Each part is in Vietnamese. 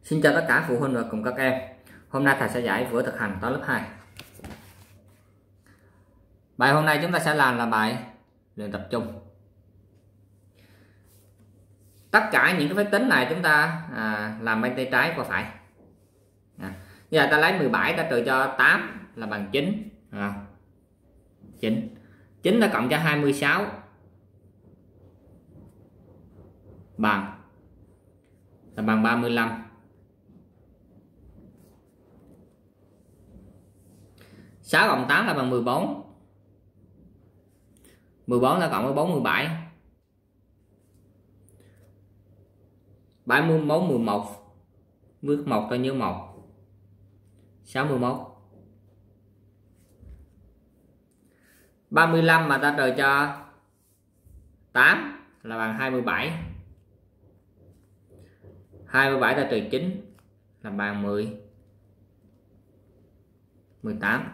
Xin chào tất cả phụ huynh và cùng các em. Hôm nay thầy sẽ dạy vở thực hành toán lớp 2. Bài hôm nay chúng ta sẽ làm là bài luyện tập trung. Tất cả những cái phép tính này chúng ta làm bên tay trái qua phải. Giờ ta lấy 17 ta trừ cho 8 là bằng 9. 9 ta cộng cho 26 bằng 35. 6 cộng 8 là bằng 14. 14 ta cộng với 4 17. 74 11. Bước 1 ta nhớ 1. 61. 35 mà ta trừ cho 8 là bằng 27. 27 ta trừ 9 là bằng 18.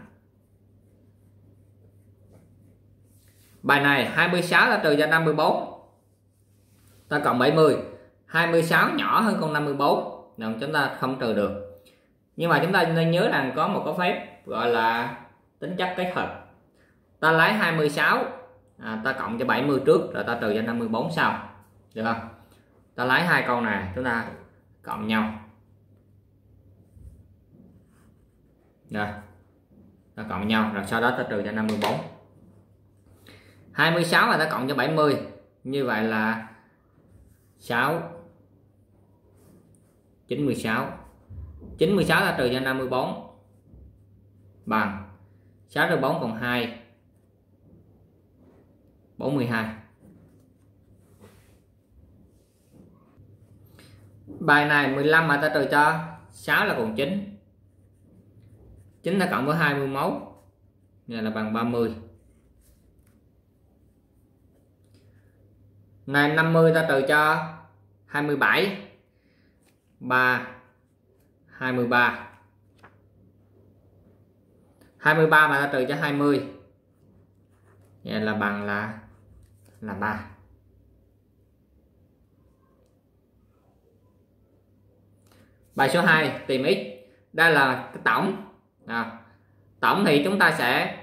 Bài này 26 ta trừ cho 54 ta cộng 70. 26 nhỏ hơn con 54 nên chúng ta không trừ được. Nhưng mà chúng ta nên nhớ rằng có một cái phép gọi là tính chất kết hợp. Ta lấy 26 ta cộng cho 70 trước rồi ta trừ cho 54 sau, được không? Ta lấy hai câu này chúng ta cộng nhau rồi, ta cộng nhau rồi sau đó ta trừ cho 54. 26 là ta cộng cho 70, như vậy là 6 96. 96 ta trừ cho 54 bằng 6 trừ 4 còn 2 42. Bài này 15 mà ta trừ cho 6 là còn 9. 9 ta cộng với 21 này là bằng 30. Này 50 ta trừ cho 27 23. 23 mà ta trừ cho 20 vậy là bằng là 3. Bài số 2 tìm x. Đây là cái tổng. Tổng thì chúng ta sẽ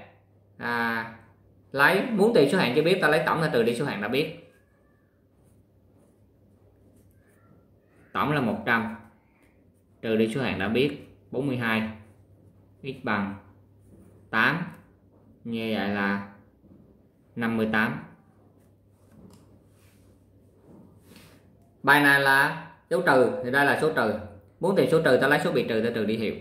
lấy, muốn tìm số hạng chưa biết ta lấy tổng ta trừ đi số hạng đã biết. Tổng là 100 trừ đi số hạng đã biết 42. X bằng 8, như vậy là 58. Bài này là dấu trừ thì đây là số trừ. Muốn tìm số trừ ta lấy số bị trừ ta trừ đi hiệu.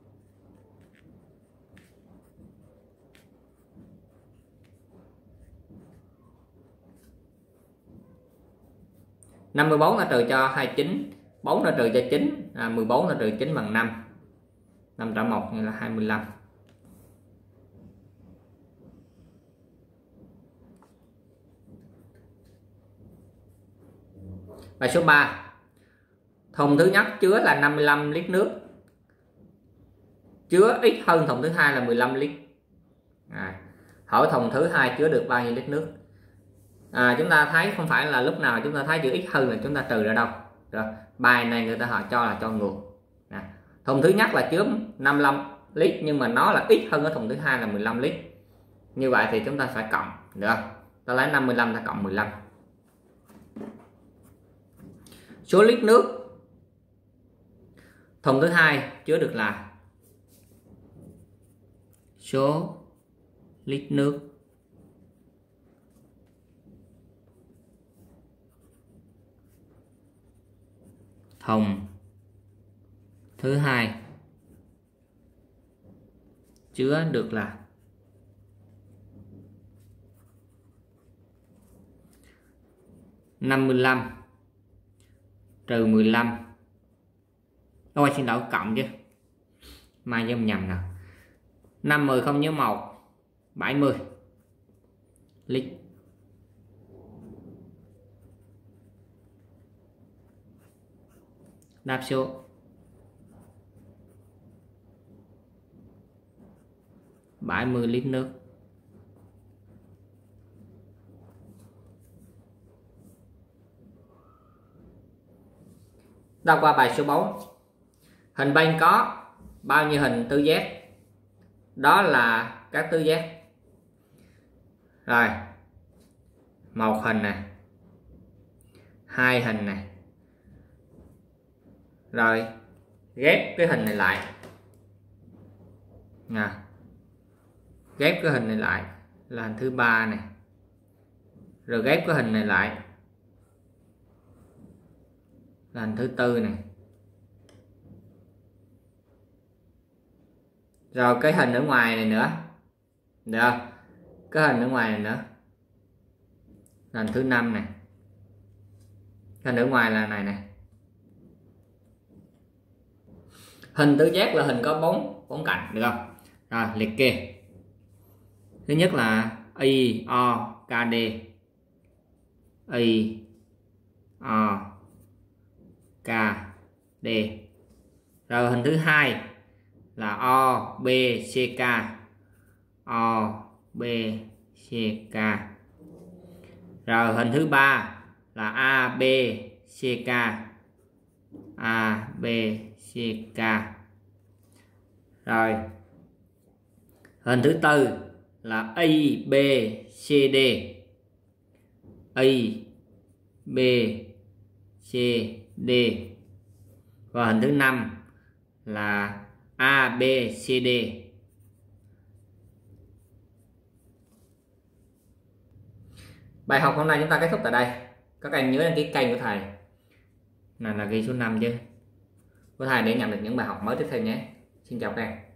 Năm 14 ta trừ cho 29, 4 ta trừ cho 9, 14 ta trừ 9 bằng 5. 5 trả 1 như là 25. Bài số 3. Thùng thứ nhất chứa là 55 lít nước. Chứa ít hơn thùng thứ hai là 15 lít. Hỏi thùng thứ hai chứa được bao nhiêu lít nước? Chúng ta thấy không phải là lúc nào chúng ta thấy chữ ít hơn là chúng ta trừ ra đâu. Rồi, bài này người ta họ cho là cho ngược. Thùng thứ nhất là chứa 55 lít nhưng mà nó là ít hơn ở thùng thứ hai là 15 lít. Như vậy thì chúng ta phải cộng, được không? Ta lấy 55 ta cộng 15. Số lít nước thùng thứ hai chứa được là số lít nước thùng thứ hai chứa được là 55 trừ 15. Ôi xin lỗi, cộng chứ mai nhầm nào. 5 10 không nhớ 1 70 lít. Đáp số 70 lít nước. Đọc qua bài số 4. Hình banh có bao nhiêu hình tứ giác? Đó là các tứ giác. Rồi, một hình này, hai hình này. Rồi ghép cái hình này lại nè, ghép cái hình này lại là hình thứ ba này, rồi ghép cái hình này lại là hình thứ tư này, rồi cái hình ở ngoài này nữa, được không? Cái hình ở ngoài này nữa là hình thứ năm này, cái hình ở ngoài là này này. Hình tứ giác là hình có bốn cạnh, được không? Rồi liệt kê. Thứ nhất là I O K D, I O K D. Rồi hình thứ hai là O B C K, O B C K. Rồi hình thứ ba là A B C K, A B C K. Rồi hình thứ tư là I B C D, I B C D. Và hình thứ năm là A B C D. Bài học hôm nay chúng ta kết thúc tại đây. Các em nhớ đăng ký kênh của thầy là ghi số 5 chứ, của thầy để nhận được những bài học mới tiếp theo nhé. Xin chào các em.